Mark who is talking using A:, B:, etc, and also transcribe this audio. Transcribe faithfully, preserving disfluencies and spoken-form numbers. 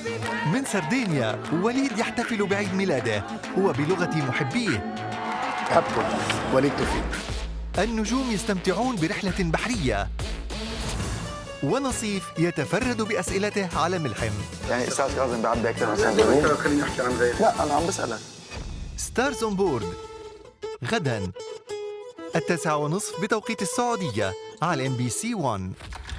A: من سردينيا وليد يحتفل بعيد ميلاده وبلغة محبيه.
B: بحبكم وليد توفيق.
A: النجوم يستمتعون برحلة بحرية، ونصيف يتفرد بأسئلته على ملحم.
B: يعني استاذ كاظم بعبي اكثر من استاذ.
C: خليني احكي عن غيري.
B: لا انا عم بسالك.
A: ستارز اون بورد غدا التاسعة ونصف بتوقيت السعودية على ام بي سي واحد.